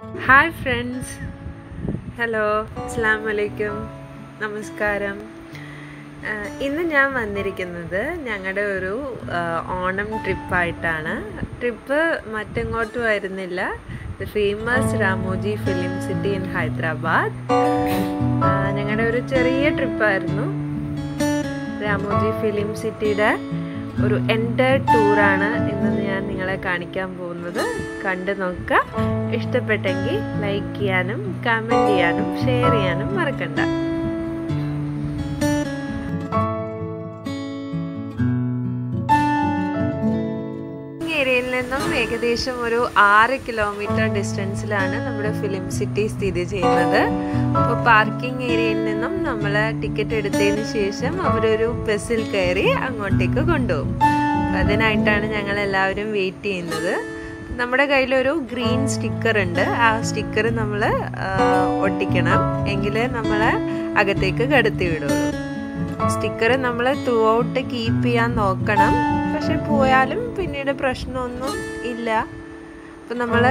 Hi friends, hello, assalamu alaikum, namaskaram. ഇന്ന് ഞാൻ വന്നിരിക്കുന്നത് ഞങ്ങളുടെ ഒരു ഓണം ട്രിപ്പായിട്ടാണ്. ട്രിപ്പ് മറ്റെങ്ങോട്ടും ആയിരുന്നില്ല, the famous Ramoji film city in Hyderabad. ഞങ്ങളുടെ ഒരു ചെറിയ ട്രിപ്പായിരുന്നു. രാമോജി ഫിലിം സിറ്റിയുടെ ഒരു എൻ്റർ ടൂറാണ് ഇന്ന് ഞാൻ നിങ്ങളെ കാണിക്കാൻ പോകുന്നത്. കണ്ടു നോക്കുക. ഇഷ്ടപ്പെട്ടെങ്കിൽ ലൈക്ക് ചെയ്യാനും കമൻറ്റ് ചെയ്യാനും ഷെയർ ചെയ്യാനും മറക്കണ്ട. ഏരിയയിൽ നിന്നും ഏകദേശം ഒരു 6 കിലോമീറ്റർ ഡിസ്റ്റൻസിലാണ് നമ്മുടെ ഫിലിം സിറ്റി സ്ഥിതി ചെയ്യുന്നത്. അപ്പോൾ പാർക്കിംഗ് ഏരിയയിൽ നിന്നും നമ്മൾ ടിക്കറ്റ് എടുത്തതിന് ശേഷം അവരൊരു ബസ്സിൽ കയറി അങ്ങോട്ടേക്ക് കൊണ്ടുപോകും. അതിനായിട്ടാണ് ഞങ്ങൾ എല്ലാവരും വെയിറ്റ് ചെയ്യുന്നത്. നമ്മുടെ കയ്യിലൊരു ഗ്രീൻ സ്റ്റിക്കർ ഉണ്ട്. ആ സ്റ്റിക്കർ നമ്മൾ ഒട്ടിക്കണം, എങ്കിലേ നമ്മളെ അകത്തേക്ക് കടത്തി വിടുള്ളൂ. സ്റ്റിക്കർ നമ്മൾ ത്രൂ ഔട്ട് കീപ്പ് ചെയ്യാൻ നോക്കണം. പക്ഷെ പോയാലും പിന്നീട് പ്രശ്നമൊന്നും ഇല്ല. അപ്പം നമ്മൾ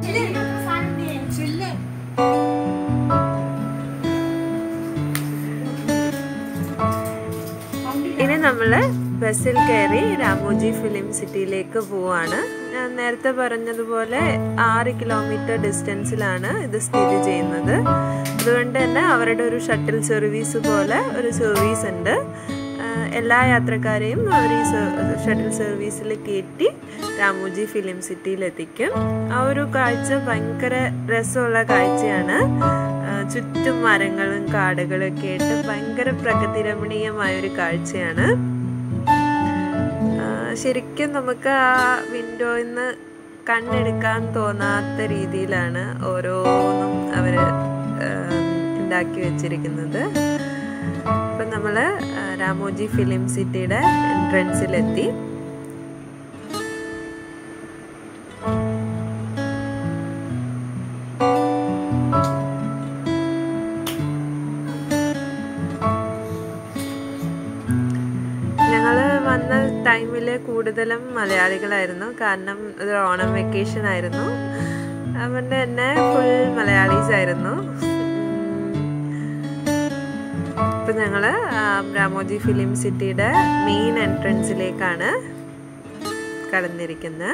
ഇനി നമ്മൾ ബസ്സിൽ കയറി രാമോജി ഫിലിം സിറ്റിയിലേക്ക് പോവാണ്. ഞാൻ നേരത്തെ പറഞ്ഞതുപോലെ 6 കിലോമീറ്റർ ഡിസ്റ്റൻസിലാണ് ഇത് സ്ഥിതി ചെയ്യുന്നത്. അതുകൊണ്ട് തന്നെ അവരുടെ ഒരു ഷട്ടിൽ സർവീസ് പോലെ ഒരു സർവീസ് ഉണ്ട്. എല്ലാ യാത്രക്കാരെയും അവർ ഈ ഷട്ടിൽ സർവീസിൽ കയറ്റി രാമോജി ഫിലിം സിറ്റിയിലെത്തിക്കും. ആ ഒരു കാഴ്ച ഭയങ്കര രസമുള്ള കാഴ്ചയാണ്. ചുറ്റും മരങ്ങളും കാടുകളും ഒക്കെ ആയിട്ട് ഭയങ്കര പ്രകൃതി രമണീയമായൊരു കാഴ്ചയാണ്. ശരിക്കും നമുക്ക് ആ വിൻഡോയിൽ നിന്ന് കണ്ണെടുക്കാൻ തോന്നാത്ത രീതിയിലാണ് ഓരോന്നും അവർ ഉണ്ടാക്കി വെച്ചിരിക്കുന്നത്. അപ്പം നമ്മൾ രാമോജി ഫിലിം സിറ്റിയുടെ എൻട്രൻസിലെത്തി. ഞങ്ങൾ വന്ന ടൈമിൽ കൂടുതലും മലയാളികളായിരുന്നു. കാരണം ഇത് ഓണം വെക്കേഷൻ ആയിരുന്നു. അതുകൊണ്ട് തന്നെ ഫുൾ മലയാളീസ് ആയിരുന്നു. ഇപ്പം ഞങ്ങൾ രാമോജി ഫിലിം സിറ്റിയുടെ മെയിൻ എൻട്രൻസിലേക്കാണ് കടന്നിരിക്കുന്നത്.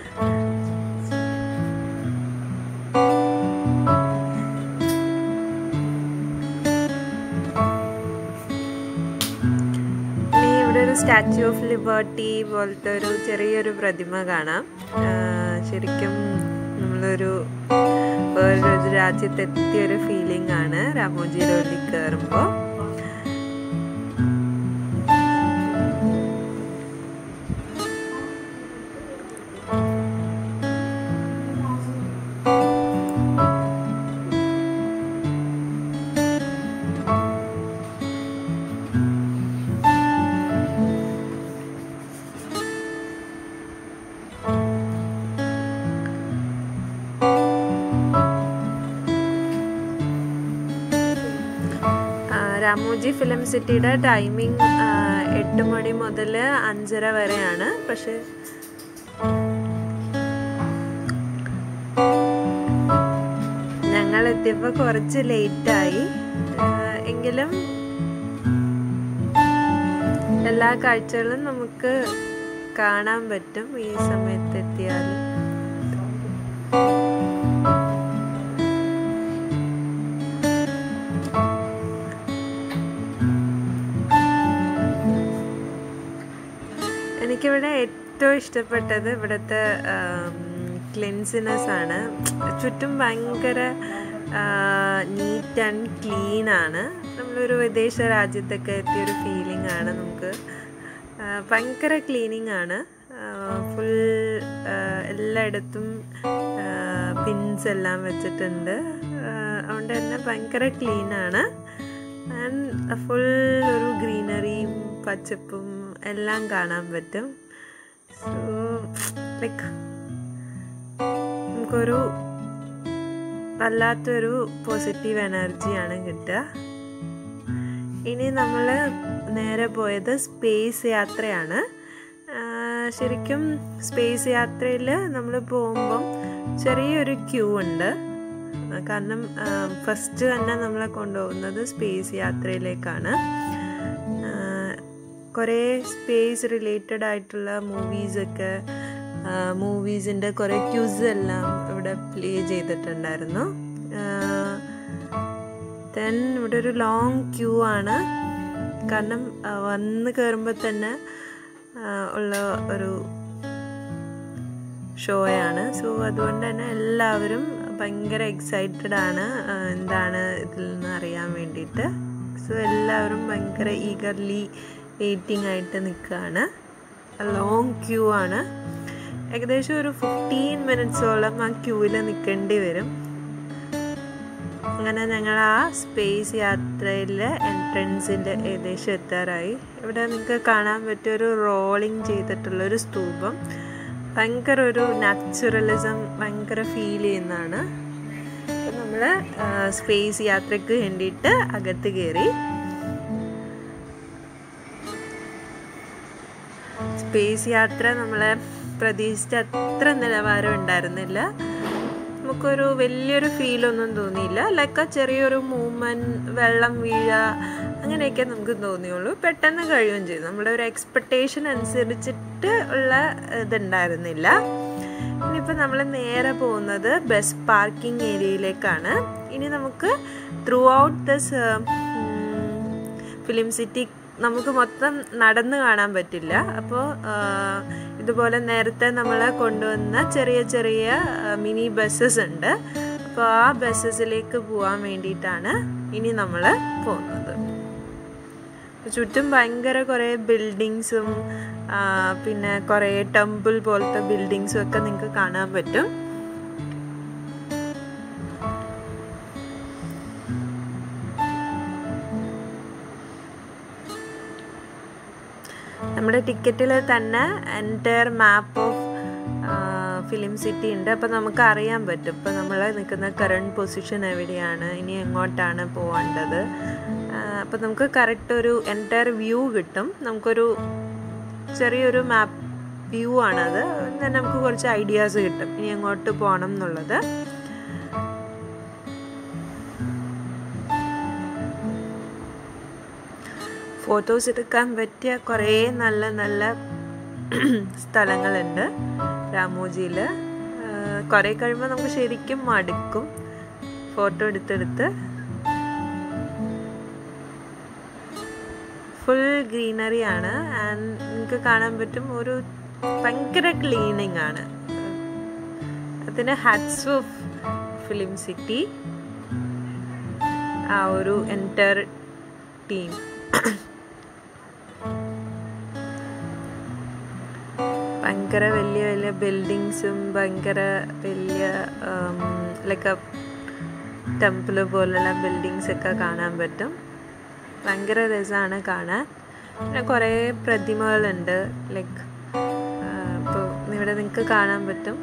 ഇനി ഇവിടെ ഒരു സ്റ്റാച്യു ഓഫ് ലിബർട്ടി പോലത്തെ ഒരു ചെറിയൊരു പ്രതിമ കാണാം. ശരിക്കും നമ്മളൊരു വേറൊരു രാജ്യത്തെത്തിയൊരു ഫീലിംഗ് ആണ് രാമോജിയുടെ ഉള്ളിൽ കയറുമ്പോൾ. രാമോജി ഫിലിം സിറ്റിയുടെ ടൈമിംഗ് 8 മണി മുതൽ 5:30 വരെയാണ്. പക്ഷെ ഞങ്ങൾ എത്തിയപ്പോൾ കുറച്ച് ലേറ്റായി. എങ്കിലും എല്ലാ കാഴ്ചകളും നമുക്ക് കാണാൻ പറ്റും ഈ സമയത്ത് എത്തിയാലും. എനിക്കിവിടെ ഏറ്റവും ഇഷ്ടപ്പെട്ടത് ഇവിടുത്തെ ക്ലീൻസിനെസ് ആണ്. ചുറ്റും ഭയങ്കര നീറ്റ് ആൻഡ് ക്ലീൻ ആണ്. നമ്മളൊരു വിദേശ രാജ്യത്തൊക്കെ എത്തിയൊരു ഫീലിംഗ് ആണ് നമുക്ക്. ഭയങ്കര ക്ലീനിങ് ആണ്. ഫുൾ എല്ലായിടത്തും പിൻസ് എല്ലാം വെച്ചിട്ടുണ്ട്. അതുകൊണ്ട് തന്നെ ഭയങ്കര ക്ലീനാണ്. ആൻഡ് ഫുൾ ഒരു ഗ്രീനറിയും പച്ചപ്പും എല്ലാം കാണാൻ പറ്റും. സോ ലൈക്ക് നമുക്കൊരു വല്ലാത്തൊരു പോസിറ്റീവ് എനർജിയാണ് കിട്ടുക. ഇനി നമ്മൾ നേരെ പോയത് സ്പേസ് യാത്രയാണ്. ശരിക്കും സ്പേസ് യാത്രയിൽ നമ്മൾ പോകുമ്പം ചെറിയൊരു ക്യൂ ഉണ്ട്. കാരണം ഫസ്റ്റ് തന്നെ നമ്മളെ കൊണ്ടുപോകുന്നത് സ്പേസ് യാത്രയിലേക്കാണ്. കുറേ സ്പേസ് റിലേറ്റഡ് ആയിട്ടുള്ള മൂവീസിൻ്റെ കുറേ ക്യൂസ് എല്ലാം ഇവിടെ പ്ലേ ചെയ്തിട്ടുണ്ടായിരുന്നു. ദെൻ ഇവിടെ ഒരു ലോങ് ക്യൂ ആണ്, കാരണം വന്ന് കയറുമ്പോൾ തന്നെ ഉള്ള ഒരു ഷോയാണ്. സോ അതുകൊണ്ട് തന്നെ എല്ലാവരും ഭയങ്കര എക്സൈറ്റഡ് ആണ് എന്താണ് ഇതിൽ നിന്ന് അറിയാൻ വേണ്ടിയിട്ട്. സോ എല്ലാവരും ഭയങ്കര ഈഗർലി വെയിറ്റിംഗ് ആയിട്ട് നിൽക്കുകയാണ്. ലോങ് ക്യൂ ആണ്, ഏകദേശം ഒരു 15 മിനിറ്റ്സോളം ആ ക്യൂവിൽ നിൽക്കേണ്ടി വരും. അങ്ങനെ ഞങ്ങൾ ആ സ്പേസ് യാത്രയിലെ എൻട്രൻസിൻ്റെ ഏകദേശം എത്താറായി. ഇവിടെ നിങ്ങൾക്ക് കാണാൻ പറ്റിയൊരു റോളിങ് ചെയ്തിട്ടുള്ളൊരു സ്തൂപം, ഭയങ്കര ഒരു നാച്ചുറലിസം ഭയങ്കര ഫീൽ ചെയ്യുന്നതാണ്. അപ്പം നമ്മൾ സ്പേസ് യാത്രയ്ക്ക് വേണ്ടിയിട്ട് അകത്ത് കയറി. സ്പേസ് യാത്ര നമ്മളെ പ്രതീക്ഷിച്ച അത്ര നിലവാരം ഉണ്ടായിരുന്നില്ല. നമുക്കൊരു വലിയൊരു ഫീലൊന്നും തോന്നിയില്ല. ലൈക്ക് ചെറിയൊരു മൂവ്മെൻറ്റ്, വെള്ളം വീഴ അങ്ങനെയൊക്കെ നമുക്ക് തോന്നിയുള്ളൂ. പെട്ടെന്ന് കഴിയുകയും ചെയ്തു. നമ്മുടെ ഒരു എക്സ്പെക്റ്റേഷൻ അനുസരിച്ചിട്ട് ഉള്ള ഇതുണ്ടായിരുന്നില്ല. ഇനിയിപ്പോൾ നമ്മൾ നേരെ പോകുന്നത് ബസ് പാർക്കിംഗ് ഏരിയയിലേക്കാണ്. ഇനി നമുക്ക് throughout this film city നമുക്ക് മൊത്തം നടന്ന് കാണാൻ പറ്റില്ല. അപ്പോൾ ഇതുപോലെ നേരത്തെ നമ്മളെ കൊണ്ടുവന്ന ചെറിയ ചെറിയ മിനി ബസ്സസ് ഉണ്ട്. അപ്പോൾ ആ ബസ്സസിലേക്ക് പോകാൻ വേണ്ടിയിട്ടാണ് ഇനി നമ്മൾ പോകുന്നത്. ചുറ്റും ഭയങ്കര കുറേ ബിൽഡിങ്സും പിന്നെ കുറേ ടെമ്പിൾ പോലത്തെ ബിൽഡിങ്സും ഒക്കെ നിങ്ങൾക്ക് കാണാൻ പറ്റും. നമ്മുടെ ടിക്കറ്റിൽ തന്നെ entire map of film city ഉണ്ട്. അപ്പോൾ നമുക്ക് അറിയാൻ പറ്റും ഇപ്പോൾ നമ്മൾ നിൽക്കുന്ന കറണ്ട് പൊസിഷൻ എവിടെയാണ്, ഇനി എങ്ങോട്ടാണ് പോകേണ്ടത്. അപ്പോൾ നമുക്ക് കറക്റ്റ് ഒരു എൻറ്റയർ വ്യൂ കിട്ടും. നമുക്കൊരു ചെറിയൊരു മാപ്പ് വ്യൂ ആണത്. തന്നെ നമുക്ക് കുറച്ച് ഐഡിയാസ് കിട്ടും ഇനി എങ്ങോട്ട് പോകണം എന്നുള്ളത്. ഫോട്ടോസ് എടുക്കാൻ പറ്റിയ കുറേ നല്ല നല്ല സ്ഥലങ്ങളുണ്ട് രാമോജിയിൽ. കുറേ കഴിയുമ്പോൾ നമുക്ക് ശരിക്കും മടുക്കും ഫോട്ടോ എടുത്തെടുത്ത്. ഫുൾ ഗ്രീനറി ആണ്. ആൻഡ് നിങ്ങൾക്ക് കാണാൻ പറ്റും ഒരു ഭയങ്കര ക്ലീനിങ് ആണ്. അതിന് ഹാറ്റ്സ് ഓഫ് ഫിലിം സിറ്റി, ആ ഒരു എൻറ്റയർ ടീം. ഭയങ്കര വലിയ വലിയ ബിൽഡിങ്സും ഭയങ്കര വലിയ ലൈക്ക് ടെമ്പിൾ പോലുള്ള ബിൽഡിങ്സൊക്കെ കാണാൻ പറ്റും. ഭയങ്കര രസമാണ് കാണാൻ. പിന്നെ കുറേ പ്രതിമകളുണ്ട്. ലൈക്ക് ഇപ്പോൾ ഇവിടെ നിങ്ങൾക്ക് കാണാൻ പറ്റും.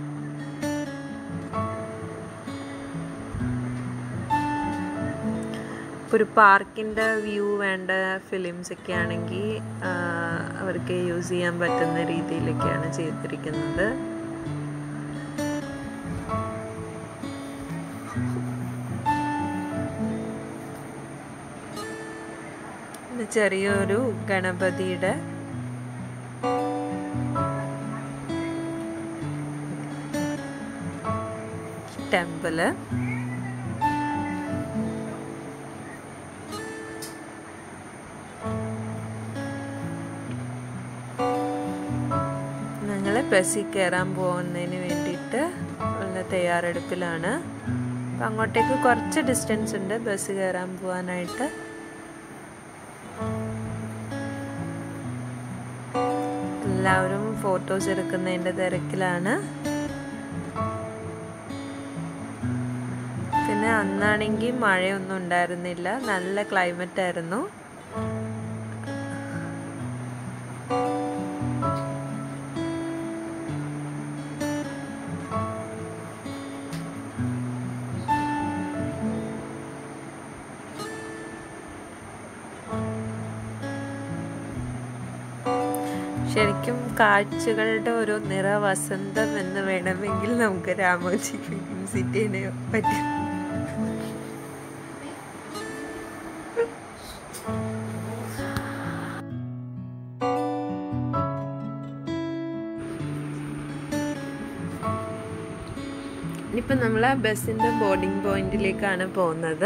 ഒരു പാർക്കിൻ്റെ വ്യൂ വേണ്ട ഫിലിംസൊക്കെ ആണെങ്കിൽ അവർക്ക് യൂസ് ചെയ്യാൻ പറ്റുന്ന രീതിയിലൊക്കെയാണ് ചെയ്തിരിക്കുന്നത്. ചെറിയൊരു ഗണപതിയുടെ ടെമ്പിള്. ഞങ്ങൾ ബസ്സിൽ കയറാൻ പോകുന്നതിന് വേണ്ടിയിട്ട് ഉള്ള തയ്യാറെടുപ്പിലാണ്. അപ്പം അങ്ങോട്ടേക്ക് കുറച്ച് ഡിസ്റ്റൻസ് ഉണ്ട് ബസ് കയറാൻ പോകാനായിട്ട്. എല്ലാവരും ഫോട്ടോസ് എടുക്കുന്നതിൻ്റെ തിരക്കിലാണ്. പിന്നെ അന്നാണെങ്കിൽ മഴയൊന്നും ഉണ്ടായിരുന്നില്ല, നല്ല ക്ലൈമറ്റ് ആയിരുന്നു. ശരിക്കും കാഴ്ചകളുടെ ഒരു നിറവസന്തം എന്ന് വേണമെങ്കിൽ നമുക്ക് രാമോജി ഫിലിം സിറ്റിനെ പറ്റും. ഇനിയിപ്പോൾ നമ്മൾ ബസ്സിൻ്റെ ബോർഡിംഗ് പോയിന്റിലേക്കാണ് പോകുന്നത്.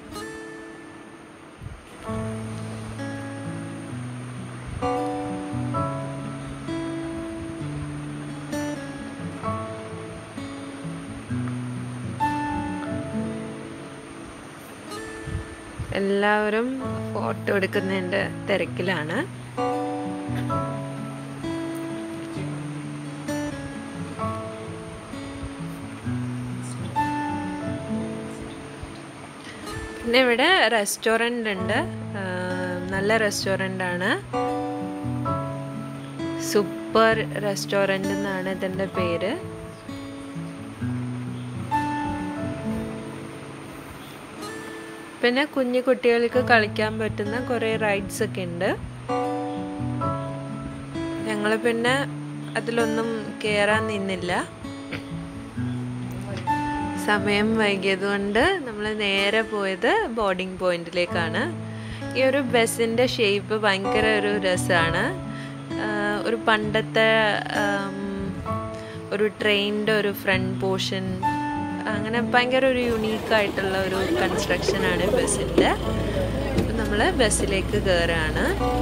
എല്ലാവരും ഫോട്ടോ എടുക്കുന്നതിൻ്റെ തിരക്കിലാണ്. പിന്നെ ഇവിടെ റെസ്റ്റോറൻ്റ് ഉണ്ട്, നല്ല റെസ്റ്റോറൻ്റ് ആണ്. സൂപ്പർ റെസ്റ്റോറൻ്റ് എന്നാണ് ഇതിൻ്റെ പേര്. പിന്നെ കുഞ്ഞു കുട്ടികൾക്ക് കളിക്കാൻ പറ്റുന്ന കുറേ റൈഡ്സ് ഒക്കെ ഉണ്ട്. ഞങ്ങൾ പിന്നെ അതിലൊന്നും കയറാൻ നിന്നില്ല, സമയം വൈകിയതുകൊണ്ട് നമ്മൾ നേരെ പോയത് ബോർഡിംഗ് പോയിന്റിലേക്കാണ്. ഈ ഒരു ബസ്സിൻ്റെ ഷേപ്പ് ഭയങ്കര ഒരു രസമാണ്. ഒരു പണ്ടത്തെ ഒരു ട്രെയിനിൻ്റെ ഒരു ഫ്രണ്ട് പോർഷൻ, അങ്ങനെ ഭയങ്കര ഒരു യുണീക്കായിട്ടുള്ള ഒരു കൺസ്ട്രക്ഷനാണ് ബസ്സിൻ്റെ. അപ്പം നമ്മൾ ബസ്സിലേക്ക് കയറുകയാണ്.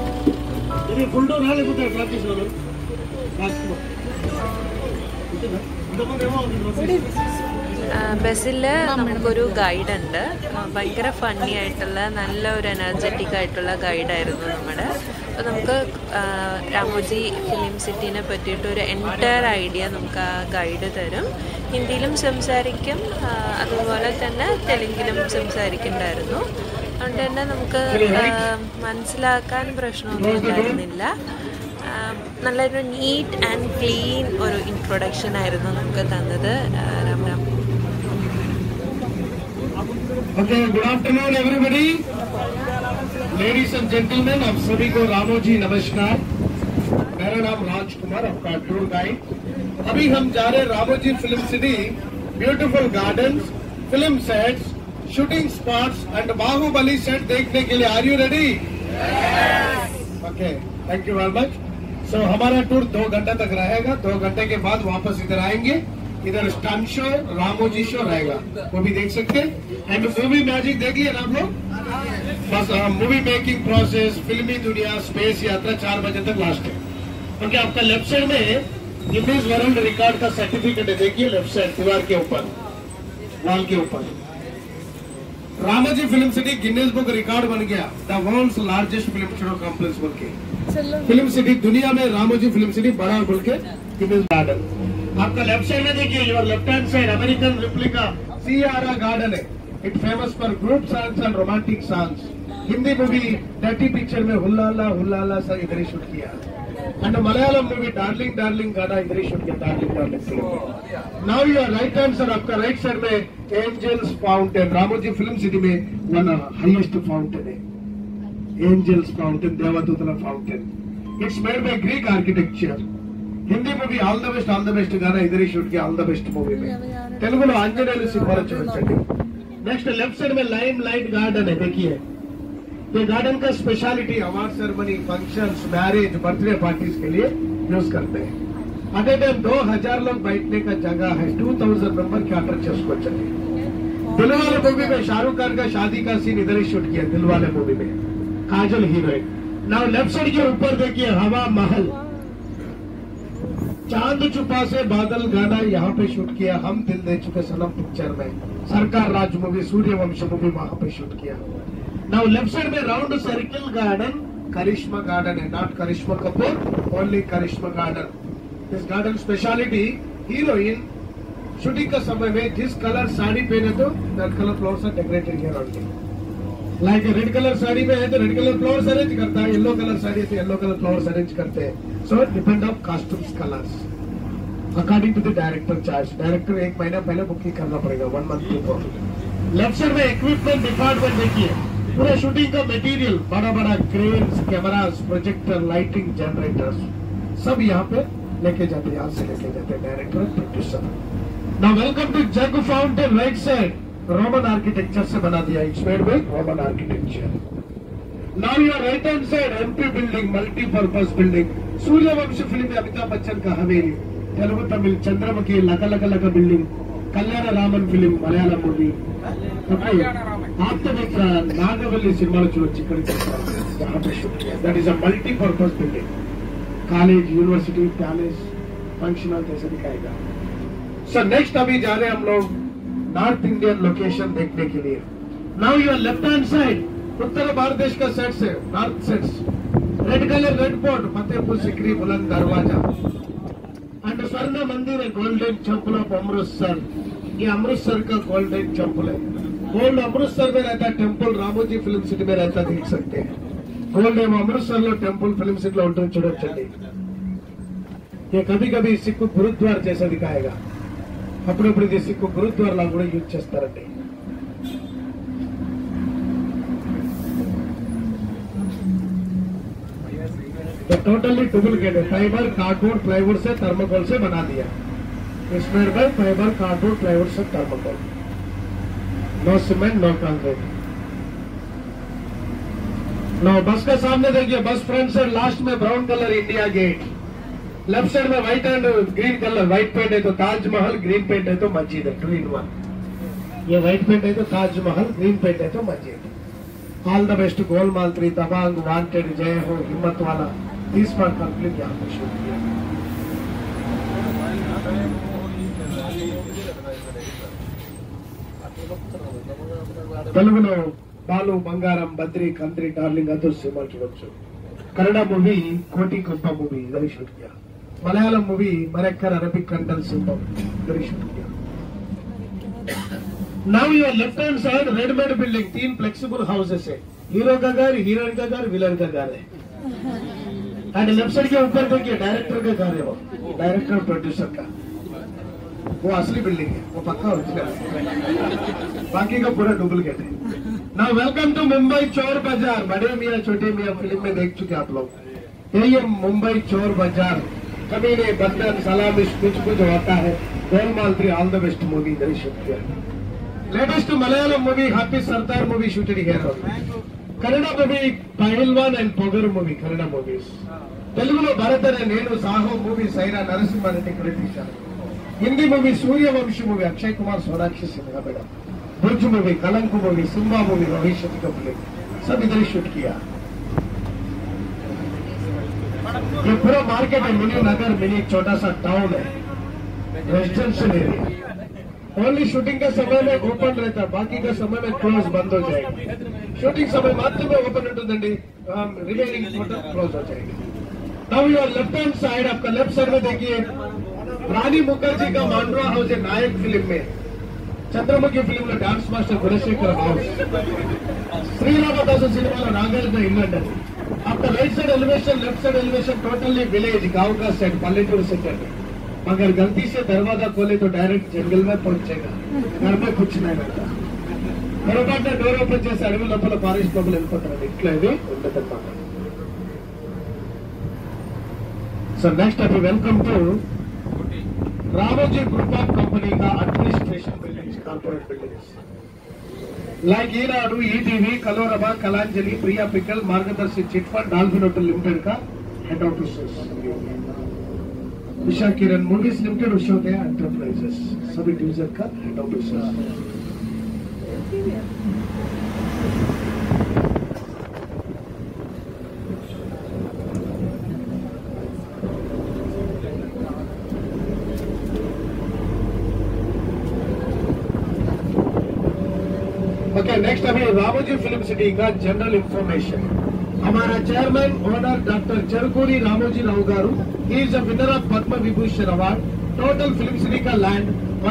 ബസ്സിൽ നമുക്കൊരു ഗൈഡുണ്ട്, ഭയങ്കര ഫണ്ണി ആയിട്ടുള്ള നല്ല ഒരു എനർജറ്റിക് ആയിട്ടുള്ള ഗൈഡായിരുന്നു നമ്മുടെ. അപ്പോൾ നമുക്ക് രാമോജി ഫിലിം സിറ്റിനെ പറ്റിയിട്ട് ഒരു എൻറ്റയർ ഐഡിയ നമുക്ക് ആ ഗൈഡ് തരും. ഹിന്ദിയിലും സംസാരിക്കും, അതുപോലെ തന്നെ തെലുങ്കിലും സംസാരിക്കുന്നുണ്ടായിരുന്നു. അതുകൊണ്ട് തന്നെ നമുക്ക് മനസ്സിലാക്കാൻ പ്രശ്നമൊന്നും ഉണ്ടായിരുന്നില്ല. നല്ലൊരു നീറ്റ് ആൻഡ് ക്ലീൻ ഒരു ഇൻട്രൊഡക്ഷൻ ആയിരുന്നു നമുക്ക് തന്നത്. Ram Ram. Okay, good afternoon everybody. Ladies and gentlemen, आप सभी को रामोजी नमस्कार. मेरा नाम राजकुमार, आपका टूर गाइड. अभी हम जा रहे Ramoji film city. Beautiful gardens, film sets, shooting spots and Baahubali set देखने के लिए. Are you ready? Yes. Okay, thank you very much. So हमारा टूर 2 घंटे तक रहेगा. 2 घंटे के बाद वापस इधर आएंगे. इधर स्टंट शो, रामोजी शो रहेगा, वो भी देख सकते हैं. एंड मूवी मैजिक देख लिया ना आप लोग? बस मूवी मेकिंग प्रोसेस, फिल्मी दुनिया, स्पेस यात्रा 4 बजे तक लास्ट है. ओके, आपका लेफ्ट साइड में गिनीज वर्ल्ड रिकॉर्ड का सर्टिफिकेट है, देखिए लेफ्ट साइड दीवार के ऊपर, वॉल के ऊपर. Ramoji film city Guinness book record बन गया, the world's largest film studio complex बोल के. फिल्म सिटी दुनिया में रामोजी फिल्म सिटी बड़ा बोल के गिनीज गार्डन. आपका लेफ्ट साइड में देखिए, your left hand side American replica सियारा गार्डन है. It famous for group songs and romantic songs. Hindi movie dirty picture में हुल्ला सा इधर ही शूट किया. And Malayalam movie darling darling गाना इधर ही शूट किया, darling darling film. Now your right hand sir, आपका राइट साइड में angels fountain. Ramoji film city में वन हाईएस्ट फाउंटेन है, एंजल्स फाउंटेन, देवदूतला fountain. It's made by Greek architecture. Hindi movie all the best गाना इधर ही शूट किया, ऑल द बेस्ट मूवी में. तेलुगु आंजनेयलु सिनेमा चूडंడి. नेक्स्ट लेफ्ट साइड में लाइम लाइट गार्डन है, देखिए ये गार्डन का speciality award ceremony, functions, marriage, birthday parties के लिए यूज करते हैं. अट ए टाइम 2000 लोग बैठने का जगह है, 2000 मेंबर कैटर చేసుకోవచ్చండి. दिलवाले मूवी में शाहरुख खान का शादी का सीन इधर ही शूट किया, दिलवाले मूवी में Kajal heroine. Now left side के ऊपर देखिए हवा महल, चांद छुपा से बादल गाना यहाँ पे शूट किया. हम दिल दे चुके सनम पिक्चर में. सरकार राज मूवी, सूर्यवंश मूवी वहां पे शूट किया. नाउ लेफ्ट साइड में round circle garden Karishma garden है, not Karishma Kapoor, only Karishma garden. This garden speciality, heroine shooting का समय में जिस कलर साड़ी पहने तो that colour flowers are decorated here only. Like red colour sari में है तो रेड कलर फ्लावर्स अरेंज करता है, येलो कलर साड़ी है तो येलो कलर फ्लावर्स अरेंज करते हैं. So depend of costumes colours according to the director choice. Director 1 महीना पहले बुकिंग करना पड़ेगा, 1 मंथ बिफोर. लेफ्ट साइड में इक्विपमेंट डिपार्टमेंट देखिए, पूरा शूटिंग का मटेरियल, बड़ा बड़ा cranes, cameras, projector, lighting, generators, सब यहाँ पे लेके जाते, यहाँ से लेके जाते director producer. Now welcome to jug fountain right side, Roman architecture से बना दिया, it's made by Roman architecture. Now your right hand side MP building, multipurpose building, Sooryavanshi film में अमिताभ बच्चन का हवेली, तेलुगु तमिल चंद्रमुखी लक building, Kalyana Raman film Malayalam movie, आत्ममित्र नागवल्ली सिनेमा చూడొచ్చు ఇక్కడికి यहाँ पे शूट किया। That is a multipurpose building, college university palace function hall जैसे दिखाएगा। सो नेक्स्ट अभी जा रहे हैं हम लोग नॉर्थ इंडियन लोकेशन देखने के लिए। Now your left hand side उत्तर भारत देश का सेट से north sets, red colour red board, Fatehpur Sikri Buland Darwaza and स्वर्ण मंदिर है, गोल्डन टेम्पल ऑफ अमृतसर। ये अमृतसर का गोल्डन टेम्पल है। गोल्ड अमृतसर में रहता है टेम्पल, रामोजी फिल्म सिटी में रहता, देख सकते हैं। गोल्ड अमृतसर लो टेम्पल फिल्म सिटी लो ఉంటుంది చూడొచ్చండి। ये कभी कभी सिक्కు गुरुद्वार जैसा दिखाएगा, అప్పుడప్పుడు ఇది సిక్కు గురుద్వార్ లా కూడా యూజ్ చేస్తారండి। तो टोटली डुप्लीकेट है, फाइबर कार्डबोर्ड प्लाईवुड से थर्मोकोल से बना दिया, इसमें बाय फाइबर कार्डबोर्ड प्लाईवुड से thermocol, no cement no concrete. No bus का सामने देखिए, बस फ्रंट से लास्ट में brown colour India gate, left side में white and green colour, white paint है तो ताजमहल, ग्रीन पेंट है तो मस्जिद है, 2 in 1। ये व्हाइट पेंट है तो ताजमहल, ग्रीन पेंट है तो मस्जिद। All the best Golmaal 3, Dabangg, wanted, Jai Ho, हिम्मत वाला, 30 पर कंप्लीट यहाँ पे शूट किया। తెలుగులో బాలు బంగారం, బద్రి, కంత్రి, డార్లింగ్ అదర్ సినిమాలు చూడొచ్చు। కన్నడ మూవీ కోటి కొంప మూవీ इधर शूट किया। मलयालम मूवी मरेक्कर अरबिक कंटल सिंबल इधर शूट किया। Now your left hand side readymade building, 3 flexible houses है, हीरो का घर, हीरोइन का घर, विलन का घर है। एंड लेफ्ट साइड के ऊपर देखिए डायरेक्टर का घर है, वो डायरेक्टर प्रोड्यूसर का, वो असली बिल्डिंग है, वो पक्का ओरिजिनल है, बाकी का पूरा डुप्लीकेट है। नाउ वेलकम टू मुंबई चोर बाजार, बड़े मियाँ छोटे मियाँ फिल्म में देख चुके आप लोग। ये मुंबई चोर बाजार, कमीने, बंधन, सलामी, कुछ कुछ होता है, Golmaal 3, all the best movie इधर शूट किया। Latest Malayalam movie happy Sardar movie shooted here. Kannada movie Pailwaan and Pogaru movie, Kannada movies. తెలుగులో భరత్ అనే నేను, సాహో మూవీ సైరా నరసింహారెడ్డి ఇక్కడ తీశారు। Hindi movie Sooryavanshi movie Akshay Kumar Sonakshi Sinha madam, बुर्ज movie, Kalank movie, Simmba movie Rohit Shetty का फिल्म, सब इधर ही शूट किया। ये पूरा मार्केट है, मिनी नगर, मिनी छोटा सा टाउन है, रेजिडेंशियल एरिया। ओनली शूटिंग का समय में ओपन रहता, बाकी का समय में क्लोज बंद हो जाएगा। शूटिंग समय मात्र में ओपन ఉంటుందండి, रिमेनिंग टोटल क्लोज हो जाएगा। Now your left hand side, आपका लेफ्ट साइड में देखिए रानी मुखर्जी का मांड्रा हाउस है, नायक फिल्म में, चंद्रमुखी फिल्म में dance master Gunasekhar house, Sri Ramadas cinema Nagarjuna इल्लंड। आपका right side elevation, left side elevation totally village, गांव का सेट, पल्लेटूर सेट है। मगर गलती से दरवाजा खोले तो डायरेक्ट जंगल में पहुंचेगा, घर में कुछ नहीं रहता। పొరపాటున డోర్ ఓపెన్ చేసి అడవి లోపల ఫారెస్ట్ లోపల వెళ్ళిపోతారు, ఇట్లా ఇది ఉండదన్నమాట। సో నెక్స్ట్ అవి welcome to Ramoji group of company का administration buildings, corporate buildings like Eenadu, ETV, कलोरबा, Kalanjali, Priya pickle, Margadarsi chit fund, dolphin hotel limited का head offices, Usha Kiran movies limited, Ushodaya enterprises, सभी डिवीजन का हेड ऑफिसेस। ओके नेक्स्ट अभी रामोजी फिल्म सिटी का general information. हमारा chairman owner doctor Cherukuri Ramoji Rao garu, he is a winner of Padma Vibhushan award. Total film city का land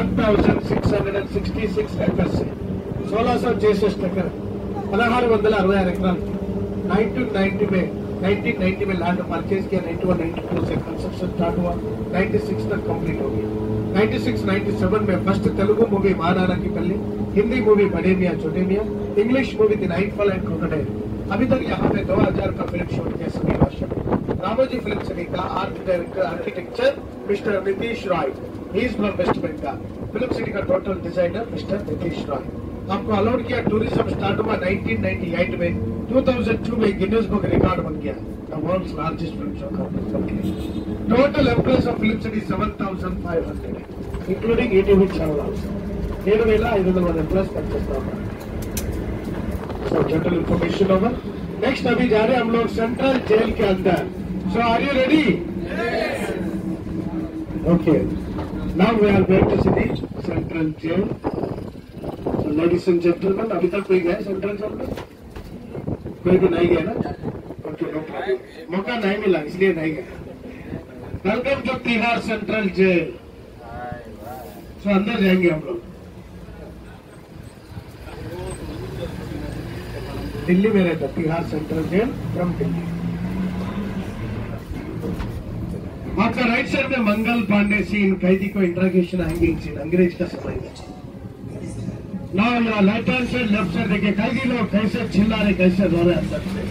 1666 acres है, 1666 एकड़, 1666 एकड़। 1990 में लैंड परचेज किया, 91-92 से कंस्ट्रक्शन स्टार्ट हुआ, 96 तक कंप्लीट हो गया। 96-97 में फर्स्ट तेलुगु मूवी महानाना की पल्ली, हिंदी मूवी बड़े Miyan Chhote Miyan, English movie the nightfall and crocodile. अभी तक यहाँ पे 2000 का फिल्म शूट किया सभी भाषा में। Ramoji Film City का architecture Mr. Nitish Roy. He is from West Bengal. Film City का total designer Mr. Nitish Roy. आपको अलाउड किया टूरिज्म स्टार्ट हुआ 1998 में 2002 में गिनीज बुक रिकॉर्ड बन गया the world's largest film show complex. Total employees of Film City 7,500 including ETV channel also. 7,500 employees पच्चीस So general information over. Next अभी जा रहे हैं हम लोग सेंट्रल जेल के अंदर. So are you ready? Yes. Okay. Now we are going to see the central jail. So ladies and gentlemen, अभी तक कोई गया सेंट्रल जेल में? कोई भी नहीं गया ना? Okay, no problem. मौका नहीं मिला इसलिए नहीं गया. Welcome to Tihar central jail. So अंदर जाएंगे हम लोग. दिल्ली में रहता Tihar central jail from Delhi. आपका राइट साइड में मंगल पांडे सीन कैदी को इंट्रोगेशन हैंगिंग सीन अंग्रेज का समय में. ना या right hand side left side देखिए कैदी लोग कैसे चिल्ला रहे कैसे रो रहे अंदर से.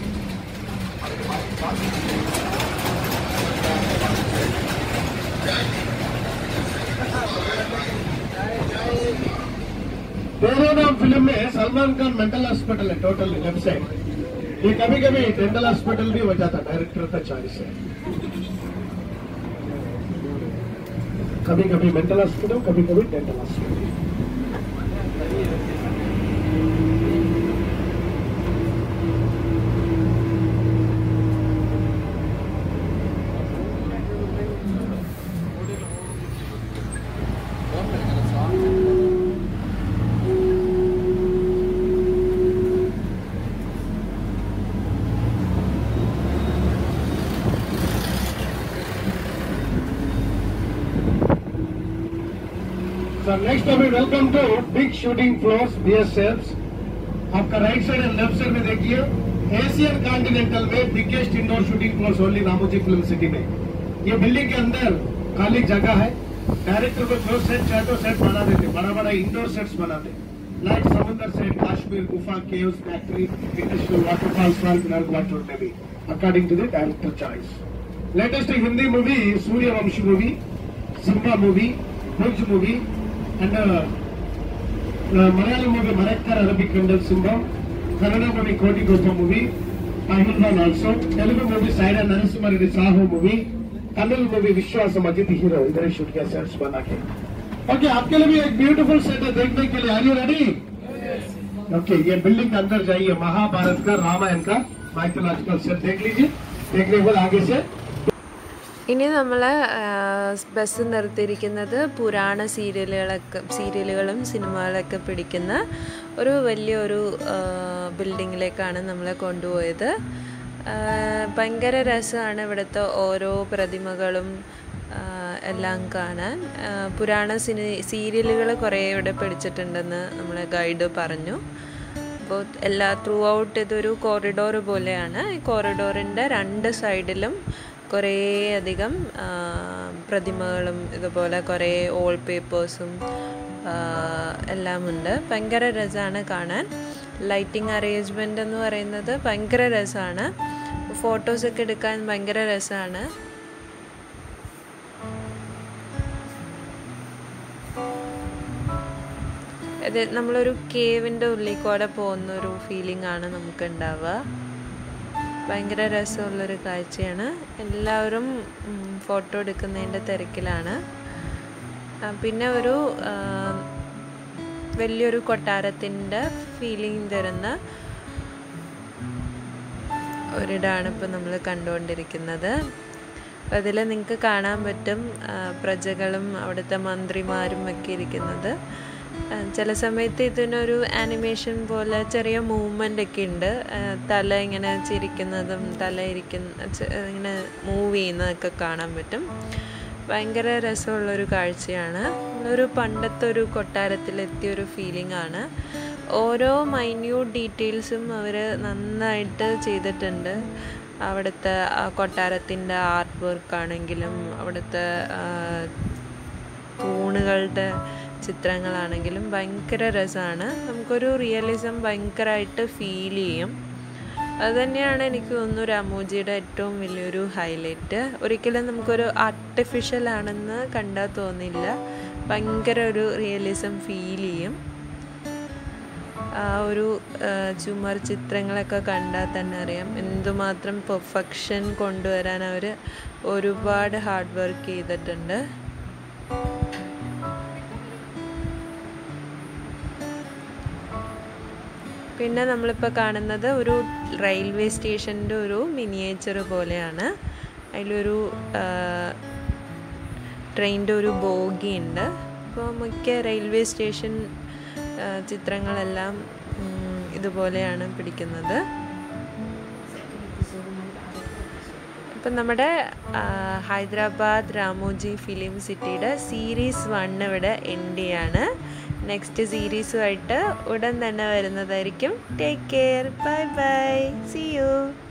तेरे नाम फिल्म में सलमान खान मेंटल हॉस्पिटल है टोटल लेफ्ट साइड. ये कभी कभी डेंटल हॉस्पिटल भी हो जाता डायरेक्टर का चॉइस है. कभी कभी मेंटल हॉस्पिटल कभी कभी डेंटल हॉस्पिटल. So next अभी welcome to big shooting floors BSFs. आपका right side and left side में देखिए एशियन कॉन्टिनेंटल में biggest indoor shooting floors only Ramoji film city में. ये बिल्डिंग के अंदर खाली जगह है. डायरेक्टर को जो सेट चाहे तो सेट बना देते. बड़ा बड़ा इंडोर सेट्स बनाते लाइक समुद्र सेट काश्मीर गुफा caves factory industrial waterfalls water में भी according to the director choice. Latest Hindi movie Sooryavanshi movie, Simmba movie, Bhuj movie and Malayalam movie Marakkar Arabic Kandal Simbam, Kannada movie Koti Gopa movie, Ahilvan also, Telugu movie Saira Narasimha Reddy Saho movie, Kannada movie Vishwasam Ajit Hero इधर shoot किया sets बना के. Okay आपके लिए भी एक beautiful set है देखने के लिए. Are you ready? ओके ये बिल्डिंग के अंदर जाइए. महाभारत का रामायण का माइथोलॉजिकल सेट देख लीजिए. देखने के बाद आगे से ഇനി നമ്മൾ ബസ് നിർത്തിയിരിക്കുന്നത് പുരാണ സീരിയലുകളും സിനിമകളൊക്കെ പിടിക്കുന്ന ഒരു വലിയൊരു ബിൽഡിങ്ങിലേക്കാണ് നമ്മളെ കൊണ്ടുപോയത്. ഭയങ്കര രസമാണ് ഇവിടുത്തെ ഓരോ പ്രതിമകളും എല്ലാം കാണാൻ. പുരാണ സീരിയലുകൾ കുറേ ഇവിടെ പിടിച്ചിട്ടുണ്ടെന്ന് നമ്മളെ ഗൈഡ് പറഞ്ഞു. അപ്പോൾ ത്രൂ ഔട്ട് ഇതൊരു കോറിഡോർ പോലെയാണ്. ഈ കോറിഡോറിൻ്റെ രണ്ട് സൈഡിലും കുറേ അധികം പ്രതിമകളും ഇതുപോലെ കുറേ ഓൾ പേപ്പേഴ്സും എല്ലാം ഉണ്ട്. ഭയങ്കര രസമാണ് കാണാൻ. ലൈറ്റിംഗ് അറേഞ്ച്മെൻ്റ് എന്ന് പറയുന്നത് ഭയങ്കര രസമാണ്. ഫോട്ടോസൊക്കെ എടുക്കാൻ ഭയങ്കര രസമാണ്. അത് നമ്മളൊരു കേവിൻ്റെ ഉള്ളിൽ കൂടെ പോകുന്നൊരു ഫീലിംഗ് ആണ് നമുക്ക് ഉണ്ടാവുക. ഭയങ്കര രസമുള്ളൊരു കാഴ്ചയാണ്. എല്ലാവരും ഫോട്ടോ എടുക്കുന്നതിൻ്റെ തിരക്കിലാണ്. പിന്നെ ഒരു വലിയൊരു കൊട്ടാരത്തിൻ്റെ ഫീലിംഗ് തരുന്ന ഒരിടമാണ് ഇപ്പോൾ നമ്മൾ കണ്ടുകൊണ്ടിരിക്കുന്നത്. അതിൽ നിങ്ങൾക്ക് കാണാൻ പറ്റും പ്രജകളും അവിടുത്തെ മന്ത്രിമാരും ഒക്കെ ഇരിക്കുന്നത്. ചില സമയത്ത് ഇതിനൊരു ആനിമേഷൻ പോലെ ചെറിയ മൂവ്മെൻ്റ് ഒക്കെ ഉണ്ട്. തല ഇങ്ങനെ ചിരിക്കുന്നതും തല ഇങ്ങനെ മൂവ് ചെയ്യുന്നതൊക്കെ കാണാൻ പറ്റും. ഭയങ്കര രസമുള്ളൊരു കാഴ്ചയാണ്. ഒരു പണ്ടത്തെ ഒരു കൊട്ടാരത്തിലെത്തിയൊരു ഫീലിംഗ് ആണ്. ഓരോ മൈന്യൂട്ട് ഡീറ്റെയിൽസും അവർ നന്നായിട്ട് ചെയ്തിട്ടുണ്ട്. അവിടുത്തെ കൊട്ടാരത്തിൻ്റെ ആർട്ട് വർക്കാണെങ്കിലും അവിടുത്തെ തൂണുകളുടെ ചിത്രങ്ങളാണെങ്കിലും ഭയങ്കര രസമാണ്. നമുക്കൊരു റിയലിസം ഭയങ്കരമായിട്ട് ഫീൽ ചെയ്യും. അത് തന്നെയാണ് എനിക്ക് തോന്നുന്നു രാമോജിയുടെ ഏറ്റവും വലിയൊരു ഹൈലൈറ്റ്. ഒരിക്കലും നമുക്കൊരു ആർട്ടിഫിഷ്യൽ ആണെന്ന് കണ്ടാൽ തോന്നില്ല, ഭയങ്കര ഒരു റിയലിസം ഫീൽ ചെയ്യും. ആ ഒരു ചുമർ ചിത്രങ്ങളൊക്കെ കണ്ടാൽ തന്നെ അറിയാം എന്തുമാത്രം പെർഫെക്ഷൻ കൊണ്ടുവരാൻ അവർ ഒരുപാട് ഹാർഡ് വർക്ക് ചെയ്തിട്ടുണ്ട്. പിന്നെ നമ്മളിപ്പോൾ കാണുന്നത് ഒരു റെയിൽവേ സ്റ്റേഷൻ്റെ ഒരു മിനിയേച്ചർ പോലെയാണ്. അതിലൊരു ട്രെയിനിൻ്റെ ഒരു ബോഗി ഉണ്ട്. അപ്പോൾ മിക്ക റെയിൽവേ സ്റ്റേഷൻ ചിത്രങ്ങളെല്ലാം ഇതുപോലെയാണ് പിടിക്കുന്നത്. ഇപ്പം നമ്മുടെ ഹൈദരാബാദ് രാമോജി ഫിലിം സിറ്റിയുടെ സീരീസ് 1 ഇവിടെ എൻഡ് ചെയ്യാണ്. നെക്സ്റ്റ് സീരീസുമായിട്ട് ഉടൻ തന്നെ വരുന്നതായിരിക്കും. Take care, bye bye, see U.